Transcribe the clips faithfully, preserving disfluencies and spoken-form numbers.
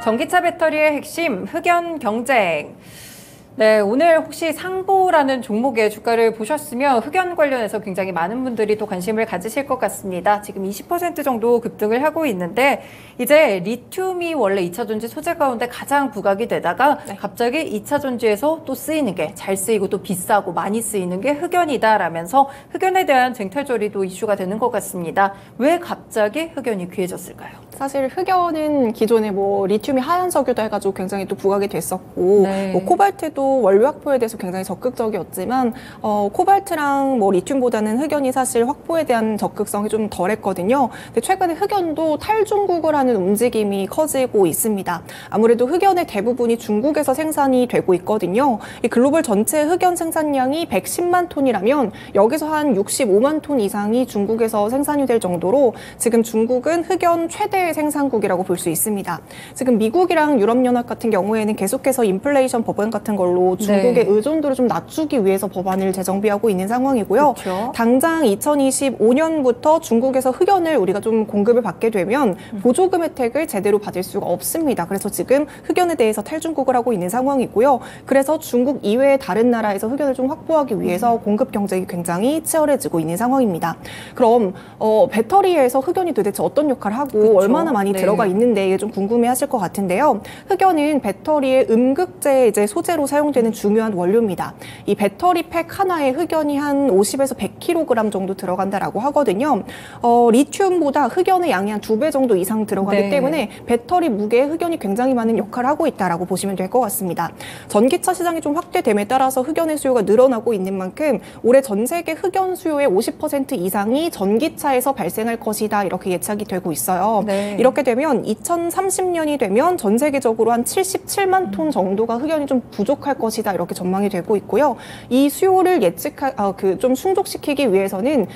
전기차 배터리의 핵심, 흑연 경쟁. 네, 오늘 혹시 상보라는 종목의 주가를 보셨으면 흑연 관련해서 굉장히 많은 분들이 또 관심을 가지실 것 같습니다. 지금 이십 퍼센트 정도 급등을 하고 있는데 이제 리튬이 원래 이차전지 소재 가운데 가장 부각이 되다가 네. 갑자기 이차전지에서 또 쓰이는 게 잘 쓰이고 또 비싸고 많이 쓰이는 게 흑연이다라면서 흑연에 대한 쟁탈저리도 이슈가 되는 것 같습니다. 왜 갑자기 흑연이 귀해졌을까요? 사실 흑연은 기존에 뭐 리튬이 하얀 석유도 해가지고 굉장히 또 부각이 됐었고 네. 뭐 코발트도 원료 확보에 대해서 굉장히 적극적이었지만 어, 코발트랑 뭐 리튬보다는 흑연이 사실 확보에 대한 적극성이 좀 덜했거든요. 근데 최근에 흑연도 탈중국을 하는 움직임이 커지고 있습니다. 아무래도 흑연의 대부분이 중국에서 생산이 되고 있거든요. 이 글로벌 전체 흑연 생산량이 백십만 톤이라면 여기서 한 육십오만 톤 이상이 중국에서 생산이 될 정도로 지금 중국은 흑연 최대 생산국이라고 볼 수 있습니다. 지금 미국이랑 유럽연합 같은 경우에는 계속해서 인플레이션 법안 같은 걸로 중국의 네. 의존도를 좀 낮추기 위해서 법안을 재정비하고 있는 상황이고요. 그렇죠. 당장 이천이십오 년부터 중국에서 흑연을 우리가 좀 공급을 받게 되면 음. 보조금 혜택을 제대로 받을 수가 없습니다. 그래서 지금 흑연에 대해서 탈중국을 하고 있는 상황이고요. 그래서 중국 이외의 다른 나라에서 흑연을 좀 확보하기 위해서 음. 공급 경쟁이 굉장히 치열해지고 있는 상황입니다. 그럼 어, 배터리에서 흑연이 도대체 어떤 역할을 하고 그렇죠. 얼마나 많이 네. 들어가 있는데 이게 좀 궁금해하실 것 같은데요. 흑연은 배터리의 음극재 이제 소재로 사용되는 중요한 원료입니다. 이 배터리 팩 하나에 흑연이 한 오십에서 백 킬로그램 정도 들어간다라고 하거든요. 어, 리튬보다 흑연의 양이 한 두 배 정도 이상 들어가기 네. 때문에 배터리 무게에 흑연이 굉장히 많은 역할을 하고 있다라고 보시면 될 것 같습니다. 전기차 시장이 좀 확대됨에 따라서 흑연의 수요가 늘어나고 있는 만큼 올해 전 세계 흑연 수요의 오십 퍼센트 이상이 전기차에서 발생할 것이다 이렇게 예측이 되고 있어요. 네. 이렇게 되면 이천삼십 년이 되면 전 세계적으로 한 칠십칠만 톤 정도가 흑연이 좀 부족할 것이다 이렇게 전망이 되고 있고요. 이 수요를 예측하, 아, 그 좀 충족시키기 위해서는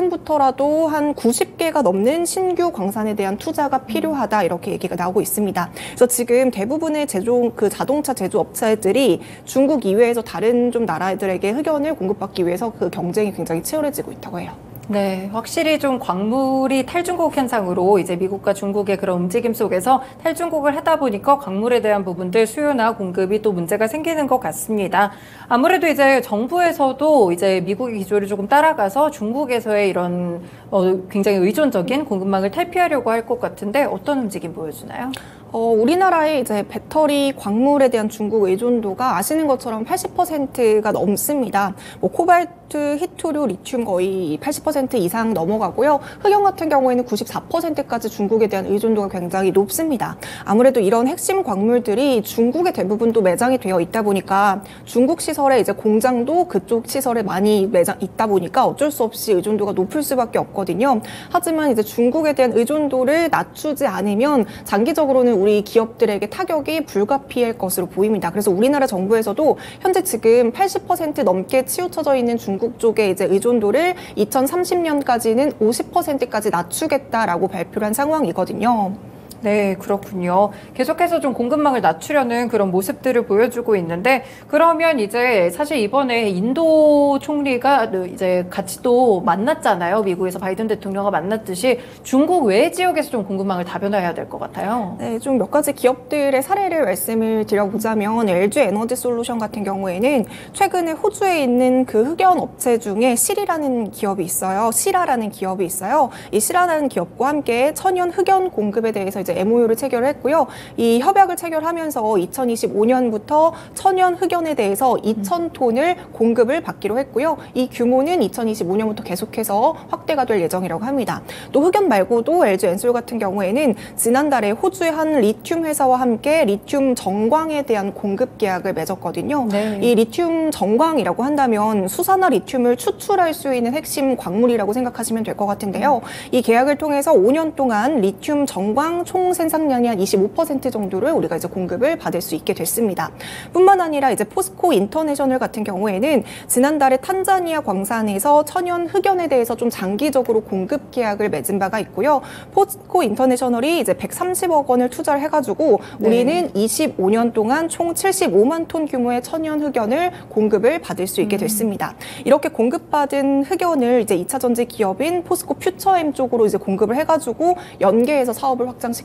지금부터라도 한 구십 개가 넘는 신규 광산에 대한 투자가 필요하다 이렇게 얘기가 나오고 있습니다. 그래서 지금 대부분의 제조 그 자동차 제조업체들이 중국 이외에서 다른 좀 나라들에게 흑연을 공급받기 위해서 그 경쟁이 굉장히 치열해지고 있다고 해요. 네, 확실히 좀 광물이 탈중국 현상으로 이제 미국과 중국의 그런 움직임 속에서 탈중국을 하다 보니까 광물에 대한 부분들 수요나 공급이 또 문제가 생기는 것 같습니다. 아무래도 이제 정부에서도 이제 미국의 기조를 조금 따라가서 중국에서의 이런 어, 굉장히 의존적인 공급망을 탈피하려고 할 것 같은데 어떤 움직임 보여주나요? 어, 우리나라의 이제 배터리 광물에 대한 중국 의존도가 아시는 것처럼 팔십 퍼센트가 넘습니다. 뭐 코발트, 히토류, 리튬 거의 팔십 퍼센트 이상 넘어가고요. 흑연 같은 경우에는 구십사 퍼센트까지 중국에 대한 의존도가 굉장히 높습니다. 아무래도 이런 핵심 광물들이 중국에 대부분도 매장이 되어 있다 보니까 중국 시설에 이제 공장도 그쪽 시설에 많이 매장 있다 보니까 어쩔 수 없이 의존도가 높을 수밖에 없거든요. 하지만 이제 중국에 대한 의존도를 낮추지 않으면 장기적으로는 우리 기업들에게 타격이 불가피할 것으로 보입니다. 그래서 우리나라 정부에서도 현재 지금 팔십 퍼센트 넘게 치우쳐져 있는 중국 쪽의 이제 의존도를 이천삼십 년까지는 오십 퍼센트까지 낮추겠다라고 발표를 한 상황이거든요. 네, 그렇군요. 계속해서 좀 공급망을 낮추려는 그런 모습들을 보여주고 있는데 그러면 이제 사실 이번에 인도 총리가 이제 같이 또 만났잖아요. 미국에서 바이든 대통령과 만났듯이 중국 외 지역에서 좀 공급망을 다변화해야 될 것 같아요. 네, 좀 몇 가지 기업들의 사례를 말씀을 드려보자면 엘지 에너지 솔루션 같은 경우에는 최근에 호주에 있는 그 흑연 업체 중에 실이라는 기업이 있어요. 시라라는 기업이 있어요. 이 시라라는 기업과 함께 천연 흑연 공급에 대해서 이제 엠오유를 체결했고요. 이 협약을 체결하면서 이천이십오 년부터 천연 흑연에 대해서 이천 톤을 공급을 받기로 했고요. 이 규모는 이천이십오 년부터 계속해서 확대가 될 예정이라고 합니다. 또 흑연 말고도 엘지 엔솔 같은 경우에는 지난달에 호주의 한 리튬 회사와 함께 리튬 정광에 대한 공급 계약을 맺었거든요. 네. 이 리튬 정광이라고 한다면 수산화 리튬을 추출할 수 있는 핵심 광물이라고 생각하시면 될 것 같은데요. 이 계약을 통해서 오 년 동안 리튬 정광 총 생산량이 한 이십오 퍼센트 정도를 우리가 이제 공급을 받을 수 있게 됐습니다. 뿐만 아니라 이제 포스코 인터내셔널 같은 경우에는 지난달에 탄자니아 광산에서 천연 흑연에 대해서 좀 장기적으로 공급 계약을 맺은 바가 있고요. 포스코 인터내셔널이 이제 백삼십억 원을 투자를 해가지고 우리는 네. 이십오 년 동안 총 칠십오만 톤 규모의 천연 흑연을 공급을 받을 수 있게 됐습니다. 음. 이렇게 공급받은 흑연을 이제 이차전지 기업인 포스코 퓨처엠 쪽으로 이제 공급을 해가지고 연계해서 사업을 확장시키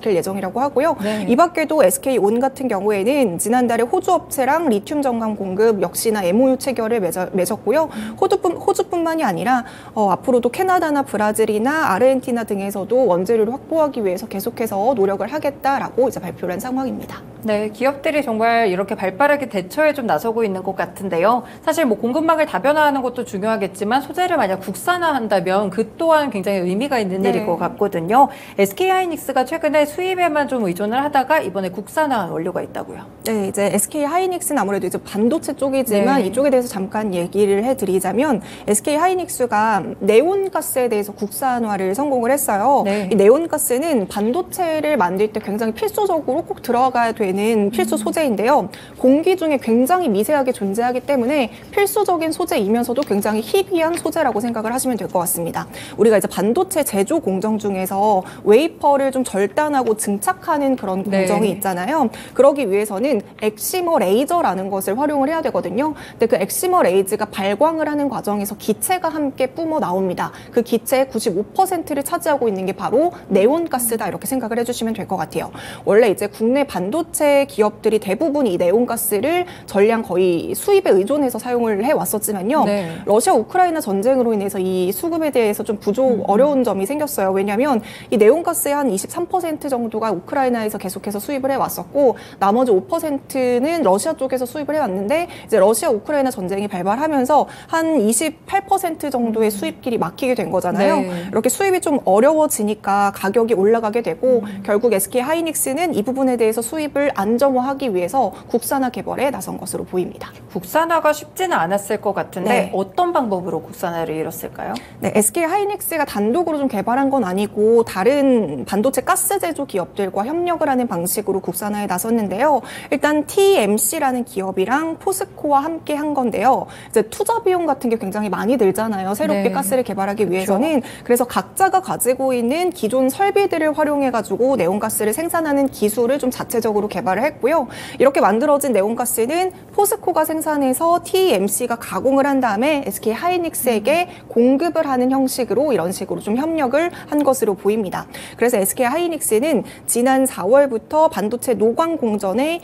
시킬 예정이라고 하고요. 네. 이 밖에도 에스케이온 같은 경우에는 지난달에 호주 업체랑 리튬 정강 공급 역시나 엠오유 체결을 맺어, 맺었고요. 호주뿐, 호주뿐만이 아니라 어, 앞으로도 캐나다나 브라질이나 아르헨티나 등에서도 원재료를 확보하기 위해서 계속해서 노력을 하겠다라고 이제 발표를 한 상황입니다. 네, 기업들이 정말 이렇게 발빠르게 대처에 좀 나서고 있는 것 같은데요. 사실 뭐 공급망을 다변화하는 것도 중요하겠지만 소재를 만약 국산화한다면 그 또한 굉장히 의미가 있는 네. 일일 것 같거든요. 에스케이하이닉스가 최근에 수입에만 좀 의존을 하다가 이번에 국산화한 원료가 있다고요. 네, 이제 에스케이하이닉스는 아무래도 이제 반도체 쪽이지만 네. 이쪽에 대해서 잠깐 얘기를 해드리자면 에스케이하이닉스가 네온가스에 대해서 국산화를 성공을 했어요. 네. 이 네온가스는 반도체를 만들 때 굉장히 필수적으로 꼭 들어가야 되는 필수 소재인데요. 공기 중에 굉장히 미세하게 존재하기 때문에 필수적인 소재이면서도 굉장히 희귀한 소재라고 생각을 하시면 될 것 같습니다. 우리가 이제 반도체 제조 공정 중에서 웨이퍼를 좀 절단하고 증착하는 그런 공정이 네. 있잖아요. 그러기 위해서는 엑시머 레이저라는 것을 활용을 해야 되거든요. 근데 그 엑시머 레이즈가 발광을 하는 과정에서 기체가 함께 뿜어 나옵니다. 그 기체의 구십오 퍼센트를 차지하고 있는 게 바로 네온가스다 이렇게 생각을 해주시면 될 것 같아요. 원래 이제 국내 반도체 기업들이 대부분 이 네온가스를 전량 거의 수입에 의존해서 사용을 해왔었지만요. 네. 러시아 우크라이나 전쟁으로 인해서 이 수급에 대해서 좀 부족 음. 어려운 점이 생겼어요. 왜냐하면 이 네온가스의 한 이십삼 퍼센트 정도가 우크라이나에서 계속해서 수입을 해왔었고 나머지 오 퍼센트는 러시아 쪽에서 수입을 해왔는데 이제 러시아 우크라이나 전쟁이 발발하면서 한 이십팔 퍼센트 정도의 수입길이 막히게 된 거잖아요. 네. 이렇게 수입이 좀 어려워지니까 가격이 올라가게 되고 음. 결국 에스케이하이닉스는 이 부분에 대해서 수입을 안정화하기 위해서 국산화 개발에 나선 것으로 보입니다. 국산화가 쉽지는 않았을 것 같은데 네. 어떤 방법으로 국산화를 이뤘을까요? 네, 에스케이하이닉스가 단독으로 좀 개발한 건 아니고 다른 반도체 가스 제조 기업들과 협력을 하는 방식으로 국산화에 나섰는데요. 일단 티엠씨라는 기업이랑 포스코와 함께 한 건데요. 이제 투자 비용 같은 게 굉장히 많이 들잖아요. 새롭게 네. 가스를 개발하기 위해서는. 그래서 각자가 가지고 있는 기존 설비들을 활용해가지고 네온가스를 생산하는 기술을 좀 자체적으로 개발을 했고요. 이렇게 만들어진 네온가스는 포스코가 생산해서 티엠씨가 가공을 한 다음에 에스케이하이닉스에게 음. 공급을 하는 형식으로 이런 식으로 좀 협력을 한 것으로 보입니다. 그래서 에스케이하이닉스는 지난 사월부터 반도체 노광 공정에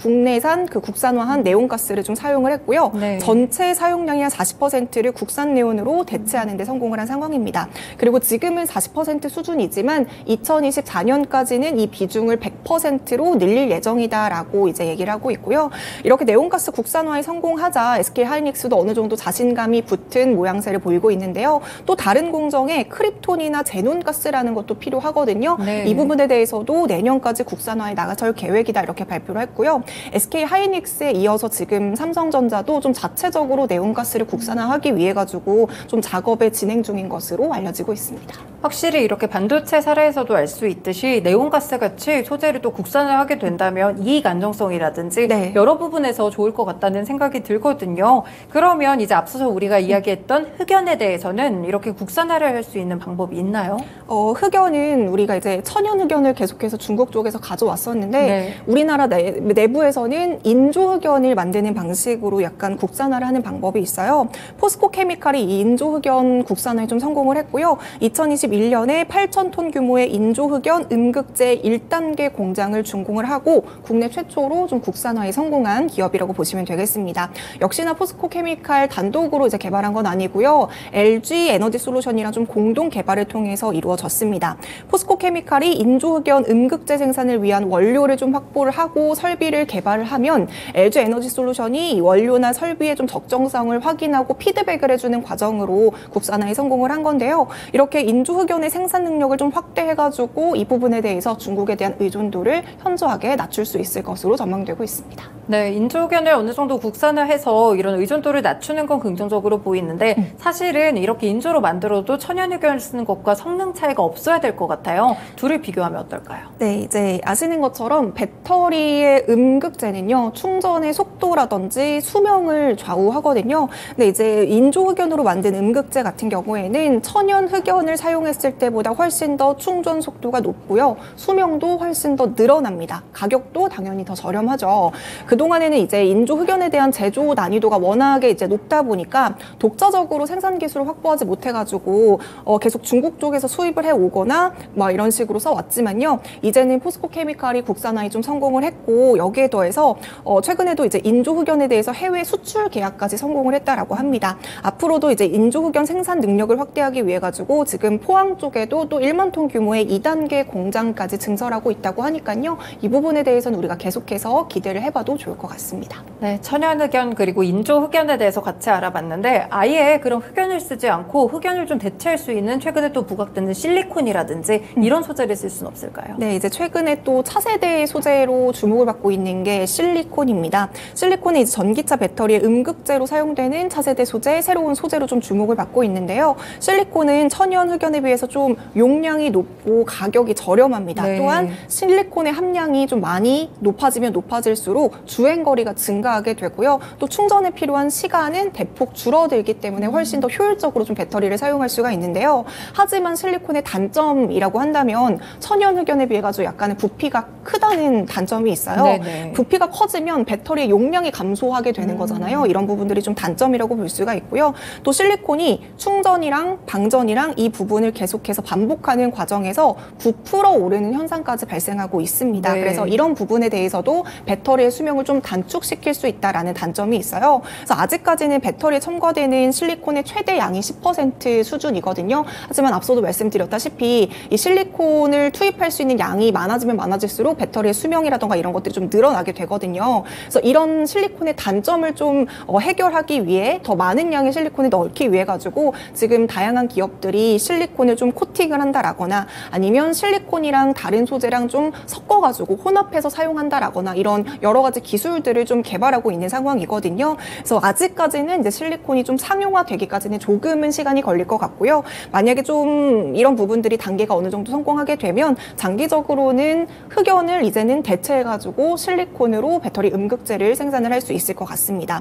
국내산 그 국산화한 네온가스를 좀 사용을 했고요. 네. 전체 사용량의 한 사십 퍼센트를 국산 네온으로 대체하는 데 성공을 한 상황입니다. 그리고 지금은 사십 퍼센트 수준이지만 이천이십사 년까지는 이 비중을 백 퍼센트로 늘릴 예정이다라고 이제 얘기를 하고 있고요. 이렇게 네온가스 국산화에 성공하자 에스케이하이닉스도 어느 정도 자신감이 붙은 모양새를 보이고 있는데요. 또 다른 공정에 크립톤이나 제논가스라는 것도 필요하거든요. 네. 이 부분에 대해서도 내년까지 국산화에 나갈 계획이다 이렇게 발표를 했고요. 에스케이하이닉스에 이어서 지금 삼성전자도 좀 자체적으로 네온가스를 국산화하기 위해 가지고 좀 작업에 진행 중인 것으로 알려지고 있습니다. 확실히 이렇게 반도체 사례에서도 알 수 있듯이 네온가스 같이 소재를 또 국산을 하게 된다면 이익 안정성이라든지 네. 여러 부분에서 좋을 것 같다는 생각이 들거든요. 그러면 이제 앞서서 우리가 이야기했던 흑연에 대해서는 이렇게 국산화를 할 수 있는 방법이 있나요? 어, 흑연은 우리가 이제 천연 흑연을 계속해서 중국 쪽에서 가져왔었는데 네. 우리나라 내, 내부에서는 인조 흑연을 만드는 방식으로 약간 국산화를 하는 방법이 있어요. 포스코 케미칼이 이 인조 흑연 국산화에 좀 성공을 했고요. 이천이십일 년에 팔천 톤 규모의 인조 흑연 음극재 일 단계 공장을 준공을 하고 국내 최초로 좀 국산화에 성공한 기업이라고 보시면 되겠습니다. 역시나 포스코 케미칼 단독으로 이제 개발한 건 아니고요. 엘지 에너지 솔루션이랑 좀 공동 개발을 통해서 이루어졌습니다. 포스코 케미칼이 인조 흑연 음극재 생산을 위한 원료를 좀 확보를 하고 설비를 개발을 하면 엘지 에너지 솔루션이 이 원료나 설비의 좀 적정성을 확인하고 피드백을 해주는 과정으로 국산화에 성공을 한 건데요. 이렇게 인조 흑연의 생산 능력을 좀 확대해가지고 이 부분에 대해서 중국에 대한 의존도를 현저하게 낮출 수 있을 것으로 전망되고 있습니다. 네, 인조견을 어느 정도 국산화해서 이런 의존도를 낮추는 건 긍정적으로 보이는데 음. 사실은 이렇게 인조로 만들어도 천연흑연을 쓰는 것과 성능 차이가 없어야 될 것 같아요. 둘을 비교하면 어떨까요? 네, 이제 아시는 것처럼 배터리의 음 음극재는요, 충전의 속도라든지 수명을 좌우하거든요. 근데 이제 인조 흑연으로 만든 음극재 같은 경우에는 천연 흑연을 사용했을 때보다 훨씬 더 충전 속도가 높고요. 수명도 훨씬 더 늘어납니다. 가격도 당연히 더 저렴하죠. 그동안에는 이제 인조 흑연에 대한 제조 난이도가 워낙에 이제 높다 보니까 독자적으로 생산 기술을 확보하지 못해가지고 어, 계속 중국 쪽에서 수입을 해오거나 막 이런 식으로 써왔지만요. 이제는 포스코 케미칼이 국산화에 좀 성공을 했고 여기에 더해서 어, 최근에도 이제 인조 흑연에 대해서 해외 수출 계약까지 성공을 했다라고 합니다. 앞으로도 이제 인조 흑연 생산 능력을 확대하기 위해 가지고 지금 포항 쪽에도 또 일만 톤 규모의 이 단계 공장까지 증설하고 있다고 하니까요. 이 부분에 대해서는 우리가 계속해서 기대를 해봐도 좋을 것 같습니다. 네, 천연 흑연 그리고 인조 흑연에 대해서 같이 알아봤는데 아예 그런 흑연을 쓰지 않고 흑연을 좀 대체할 수 있는 최근에 또 부각되는 실리콘이라든지 이런 소재를 쓸 수는 없을까요? 네, 이제 최근에 또 차세대 소재로 주목을 받고 있는 게 실리콘입니다. 실리콘이 이제 전기차 배터리의 음극재로 사용되는 차세대 소재, 새로운 소재로 좀 주목을 받고 있는데요. 실리콘은 천연 흑연에 비해서 좀 용량이 높고 가격이 저렴합니다. 네. 또한 실리콘의 함량이 좀 많이 높아지면 높아질수록 주행거리가 증가하게 되고요. 또 충전에 필요한 시간은 대폭 줄어들기 때문에 훨씬 더 효율적으로 좀 배터리를 사용할 수가 있는데요. 하지만 실리콘의 단점이라고 한다면 천연 흑연에 비해 가지고 약간의 부피가 크다는 단점이 있어요. 네네. 부피가 커지면 배터리의 용량이 감소하게 되는 음. 거잖아요. 이런 부분들이 좀 단점이라고 볼 수가 있고요. 또 실리콘이 충전이랑 방전이랑 이 부분을 계속해서 반복하는 과정에서 부풀어 오르는 현상까지 발생하고 있습니다. 네. 그래서 이런 부분에 대해서도 배터리의 수명을 좀 단축시킬 수 있다라는 단점이 있어요. 그래서 아직까지는 배터리에 첨가되는 실리콘의 최대 양이 십 퍼센트 수준이거든요. 하지만 앞서도 말씀드렸다시피 이 실리콘을 투입할 수 있는 양이 많아지면 많아질수록 배터리의 수명이라던가 이런 것들이 좀 늘어나게 되거든요. 그래서 이런 실리콘의 단점을 좀 어, 해결하기 위해 더 많은 양의 실리콘을 넣기 위해 가지고 지금 다양한 기업들이 실리콘을 좀 코팅을 한다라거나 아니면 실리콘이랑 다른 소재랑 좀 섞어가지고 혼합해서 사용한다라거나 이런 여러 가지 기술들을 좀 개발하고 있는 상황이거든요. 그래서 아직까지는 이제 실리콘이 좀 상용화되기까지는 조금은 시간이 걸릴 것 같고요. 만약에 좀 이런 부분들이 단계가 어느 정도 성공하게 되면 장기적으로는 흑연을 이제는 대체해가지고 실리콘으로 배터리 음극재를 생산을 할 수 있을 것 같습니다.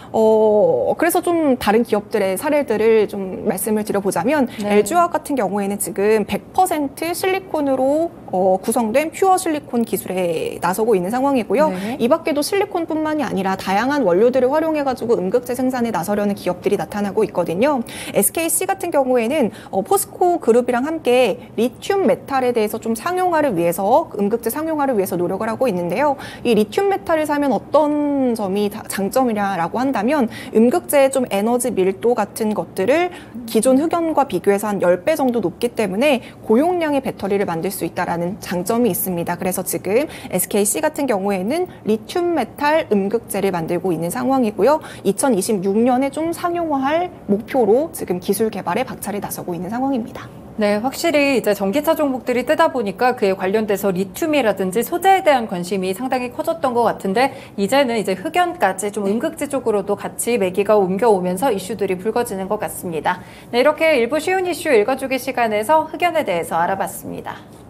어, 그래서 좀 다른 기업들의 사례들을 좀 말씀을 드려보자면 네. 엘지화학 같은 경우에는 지금 백 퍼센트 실리콘으로 어, 구성된 퓨어 실리콘 기술에 나서고 있는 상황이고요. 네. 이 밖에도 실리콘뿐만이 아니라 다양한 원료들을 활용해가지고 음극재 생산에 나서려는 기업들이 나타나고 있거든요. 에스케이씨 같은 경우에는 어, 포스코 그룹이랑 함께 리튬 메탈에 대해서 좀 상용화를 위해서 음극재 상용화를 위해서 노력을 하고 있는데요. 이 리튬 메탈을 사면 어떤 점이 장점이냐라고 한다면 음극재의 좀 에너지 밀도 같은 것들을 기존 흑연과 비교해서 한 십 배 정도 높기 때문에 고용량의 배터리를 만들 수 있다라는 장점이 있습니다. 그래서 지금 에스케이씨 같은 경우에는 리튬 메탈 음극재를 만들고 있는 상황이고요. 이천이십육 년에 좀 상용화할 목표로 지금 기술 개발에 박차를 나서고 있는 상황입니다. 네, 확실히 이제 전기차 종목들이 뜨다 보니까 그에 관련돼서 리튬이라든지 소재에 대한 관심이 상당히 커졌던 것 같은데 이제는 이제 흑연까지 좀 음극재 쪽으로도 같이 매기가 옮겨오면서 이슈들이 불거지는 것 같습니다. 네, 이렇게 일부 쉬운 이슈 읽어주기 시간에서 흑연에 대해서 알아봤습니다.